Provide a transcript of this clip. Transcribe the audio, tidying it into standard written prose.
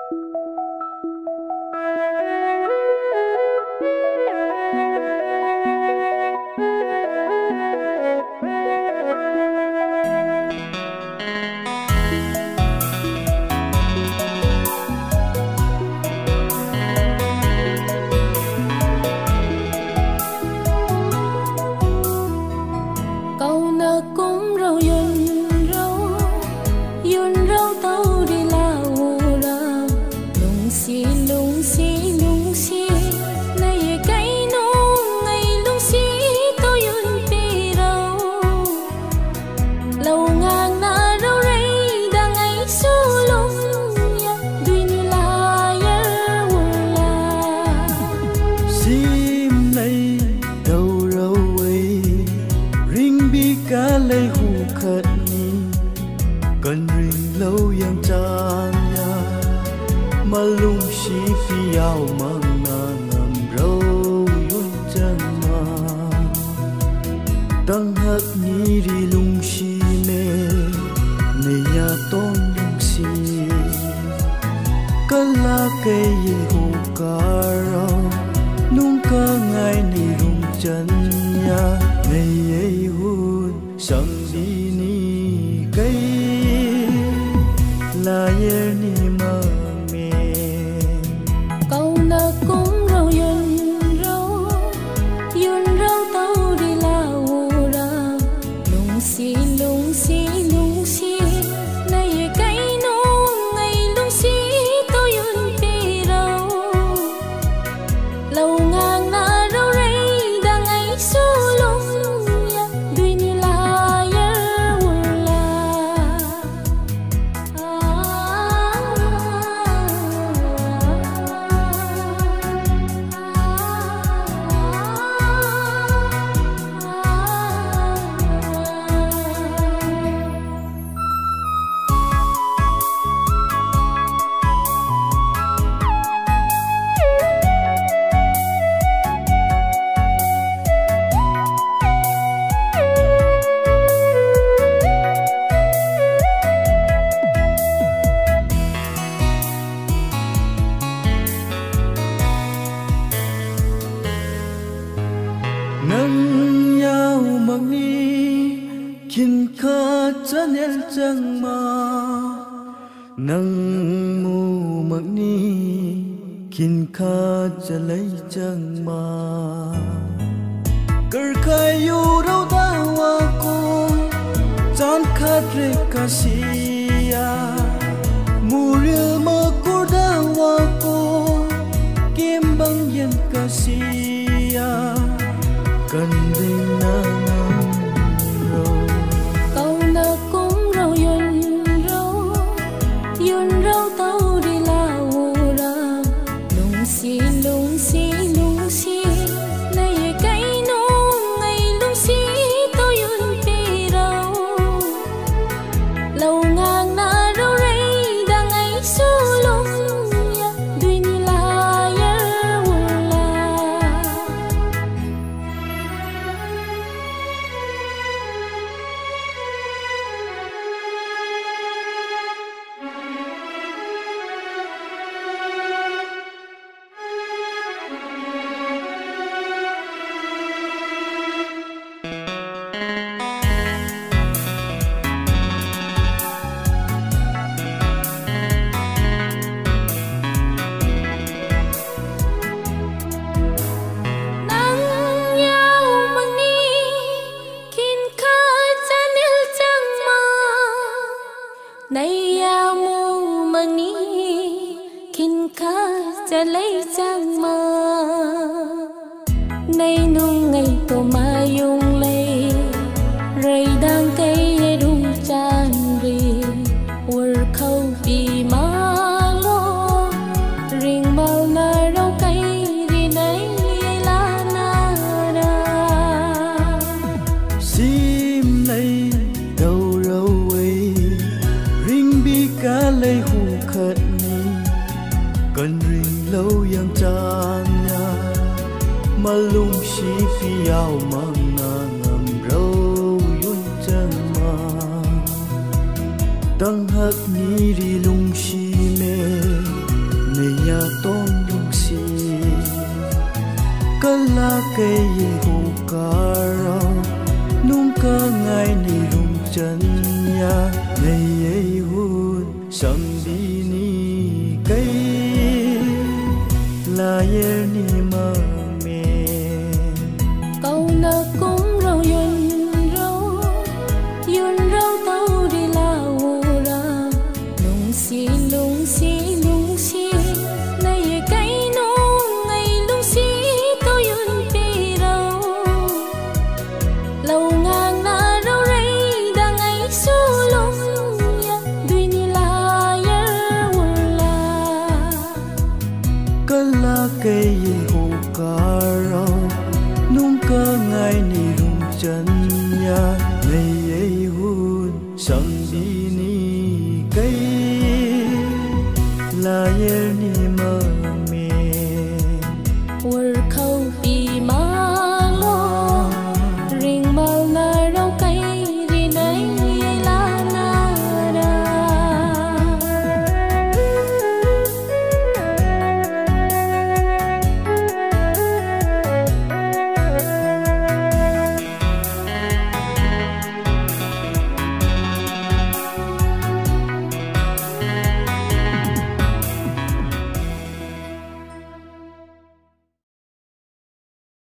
Tang hak ni ri lung shi me cây hồ caro nung ca ngày này rung chân ya ngày ấy hôn sam đi ni cây là yer ni mà mẹ câu na cũng rau yun rau tàu đi la hồ ra lung xi này cây nung ngày lung xi tàu yun pi rau lâu ngang na rau rây đang ngày su lung ya đuôi ni la yer wala kala cây hồ caro nung ca ngày này rung chân ya ngày ấy hôn sam đi ni cây là yer ni